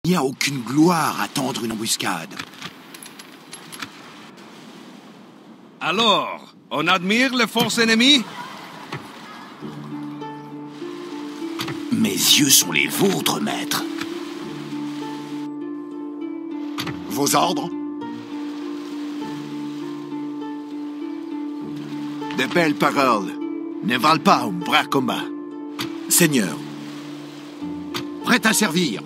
Il n'y a aucune gloire à tendre une embuscade. Alors, on admire les forces ennemies? Mes yeux sont les vôtres, maître. Vos ordres? De belles paroles ne valent pas un bras combat. Seigneur. Prêt à servir.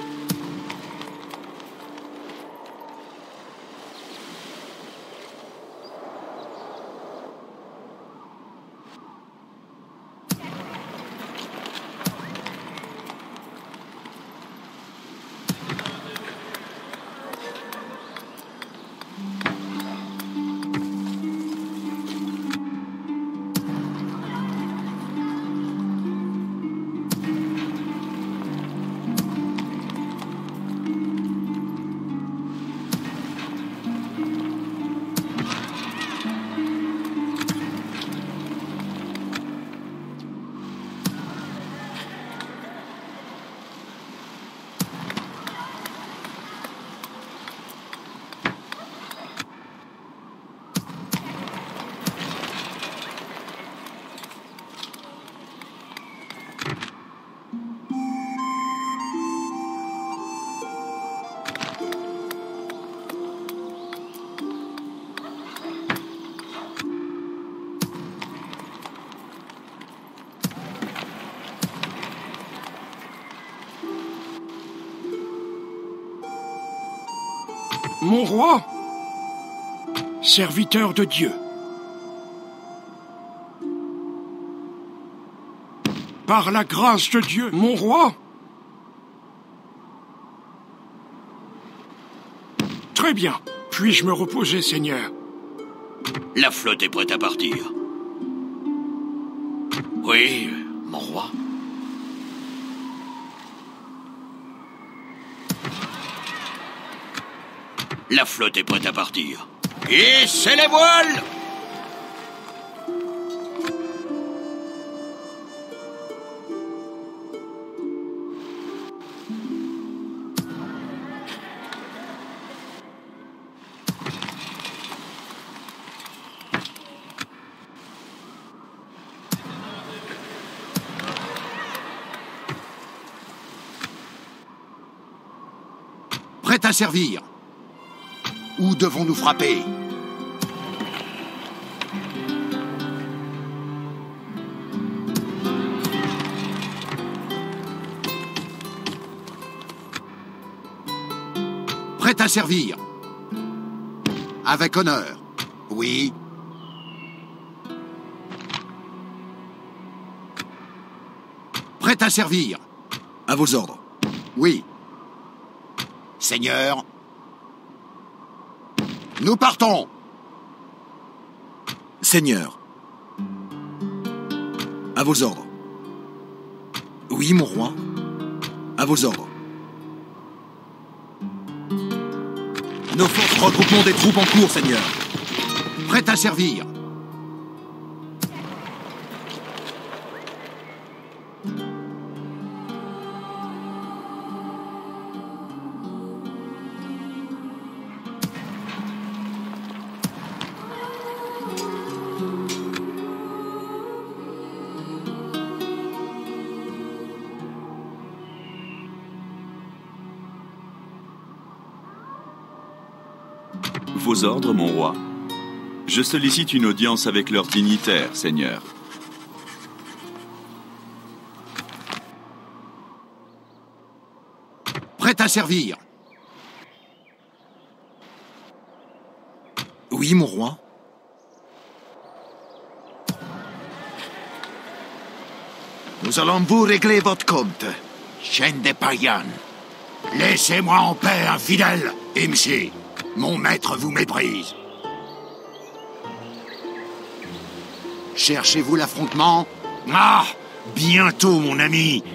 Mon roi, serviteur de Dieu, par la grâce de Dieu, mon roi. Très bien. Puis-je me reposer, Seigneur? La flotte est prête à partir. Oui, mon roi. La flotte est prête à partir. Hissez les voiles! Prêt à servir. Où devons-nous frapper? Prêt à servir. Avec honneur. Oui. Prêt à servir. À vos ordres. Oui. Seigneur. Nous partons. Seigneur. À vos ordres. Oui, mon roi. À vos ordres. Nos forces regroupement des troupes en cours, Seigneur. Prêt à servir. Vos ordres, mon roi. Je sollicite une audience avec leurs dignitaires, Seigneur. Prêt à servir. Oui, mon roi. Nous allons vous régler votre compte, chaîne des païens. Laissez-moi en paix, infidèle. Imsi, mon maître vous méprise. Cherchez-vous l'affrontement? Ah, bientôt, mon ami.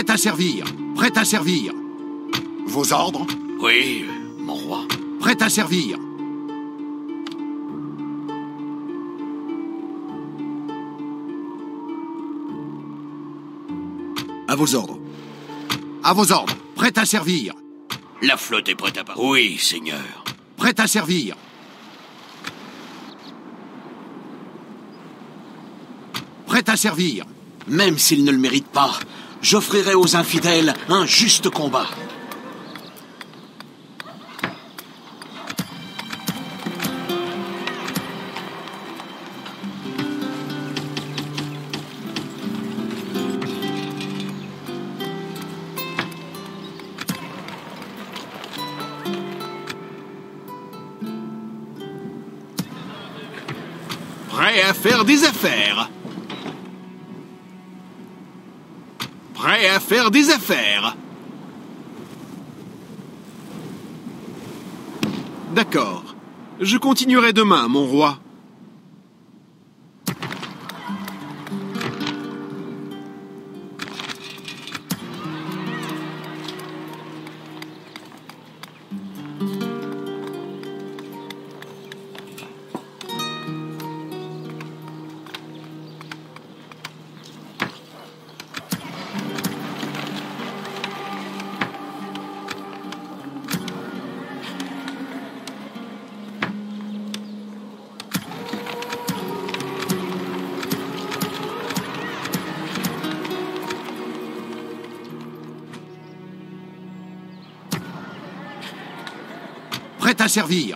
Prêt à servir. Prêt à servir. Vos ordres? Oui, mon roi. Prêt à servir. À vos ordres. À vos ordres. Prêt à servir. La flotte est prête à partir. Oui, seigneur. Prêt à servir. Prêt à servir. Même s'ils ne le méritent pas, j'offrirai aux infidèles un juste combat. Prêt à faire des affaires. Prêt à faire des affaires. D'accord. Je continuerai demain, mon roi. Prêt à servir.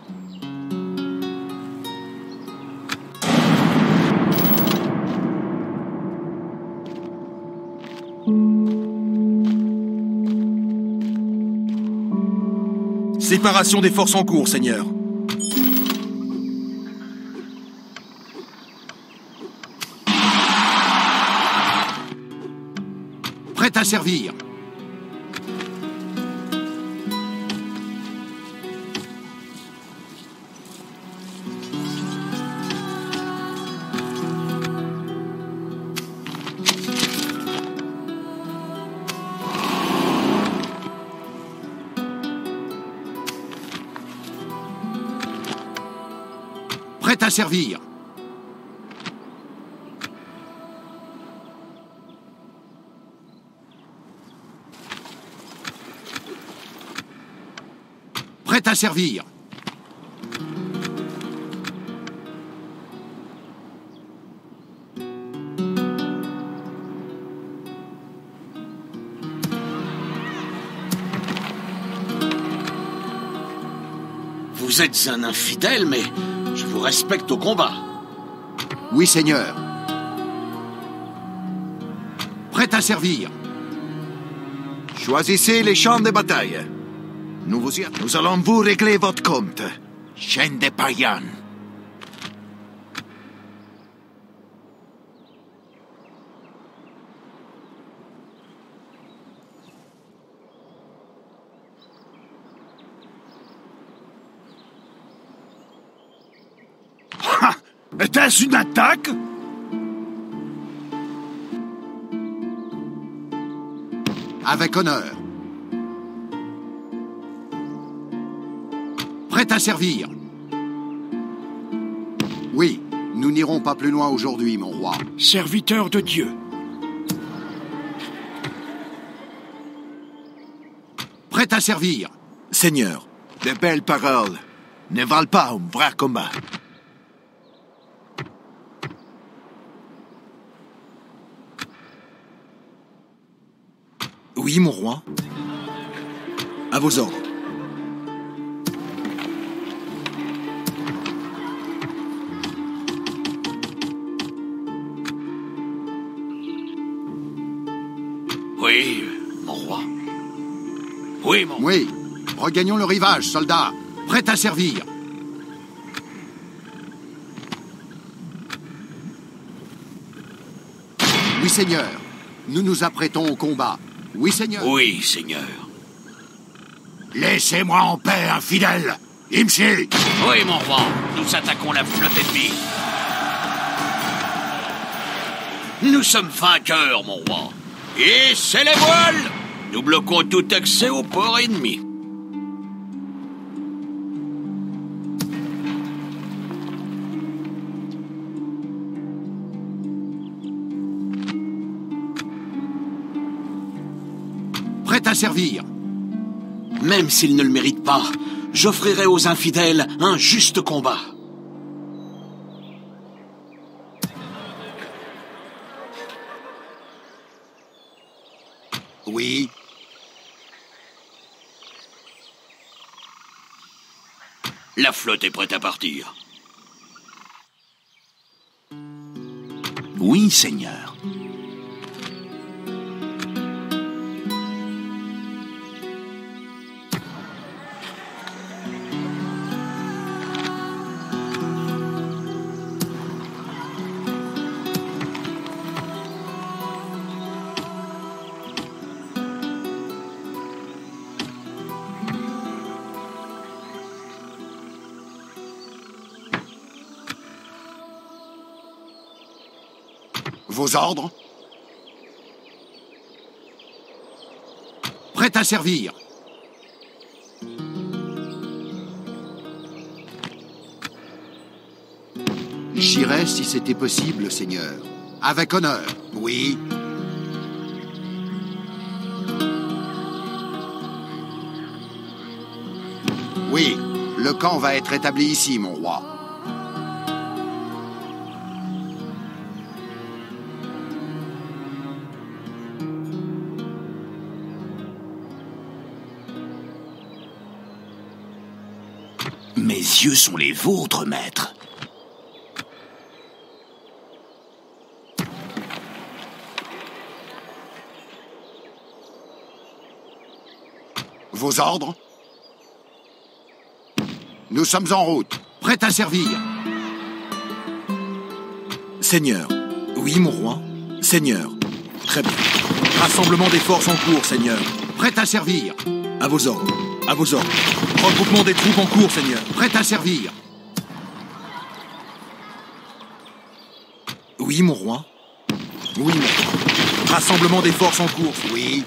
Séparation des forces en cours, Seigneur. Prêt à servir. Prêt à servir. Prêt à servir. Vous êtes un infidèle, mais je vous respecte au combat. Oui, Seigneur. Prêt à servir. Choisissez les champs de bataille. Nous allons vous régler votre compte. Chaîne des païens. Était-ce une attaque? Avec honneur. Prêt à servir. Oui, nous n'irons pas plus loin aujourd'hui, mon roi. Serviteur de Dieu. Prêt à servir. Seigneur. De belles paroles ne valent pas un vrai combat. Oui, mon roi. À vos ordres. Oui, mon roi. Oui, mon roi. Oui, regagnons le rivage, soldats. Prêt à servir. Oui, Seigneur. Nous nous apprêtons au combat. Oui, Seigneur. Oui, seigneur. Laissez-moi en paix, infidèle. Imshi. Oui, mon roi. Nous attaquons la flotte ennemie. Nous sommes vainqueurs, mon roi. Hissez les voiles! Nous bloquons tout accès au port ennemi. Prêt à servir. Même s'ils ne le méritent pas, j'offrirai aux infidèles un juste combat. Oui. La flotte est prête à partir. Oui, Seigneur. Vos ordres? Prêt à servir. J'irais si c'était possible, Seigneur. Avec honneur, oui. Oui, le camp va être établi ici, mon roi. Mes yeux sont les vôtres, maître. Vos ordres? Nous sommes en route, prêts à servir. Seigneur. Oui, mon roi. Seigneur. Très bien. Rassemblement des forces en cours, Seigneur. Prêts à servir. À vos ordres. À vos ordres. Regroupement des troupes en cours, Seigneur. Prêts à servir. Oui, mon roi. Oui, maître. Rassemblement des forces en cours. Oui.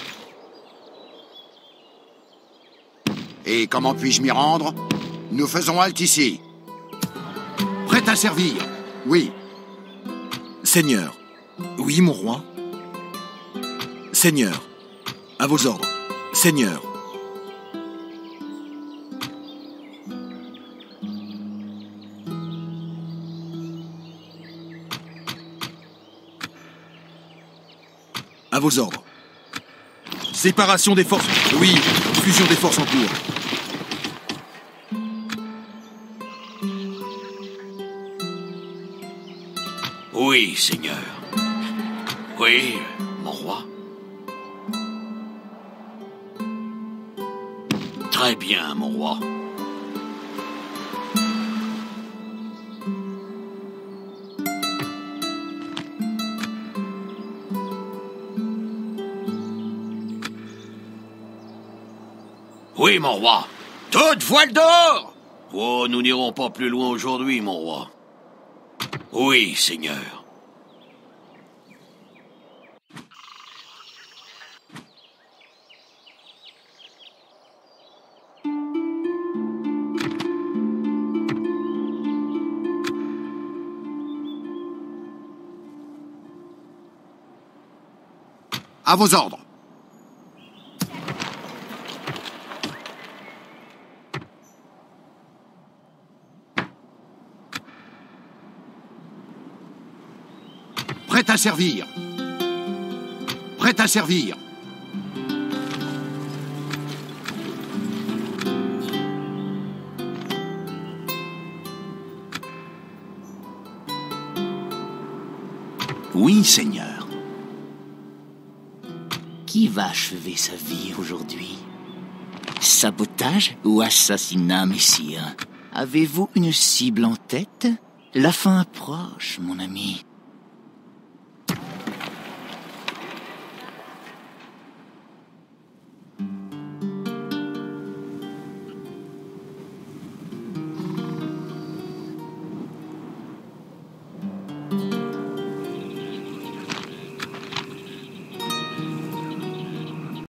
Et comment puis-je m'y rendre? Nous faisons halte ici. Prêt à servir. Oui. Seigneur. Oui, mon roi. Seigneur. À vos ordres. Seigneur. À vos ordres. Séparation des forces. Oui, fusion des forces en cours. Oui, Seigneur. Oui, mon roi. Très bien, mon roi. Oui, mon roi. Toute voile d'or! Oh, nous n'irons pas plus loin aujourd'hui, mon roi. Oui, Seigneur. À vos ordres. Prêt à servir. Prêt à servir. Oui, Seigneur. Qui va achever sa vie aujourd'hui? Sabotage ou assassinat, messire? Avez-vous une cible en tête? La fin approche, mon ami.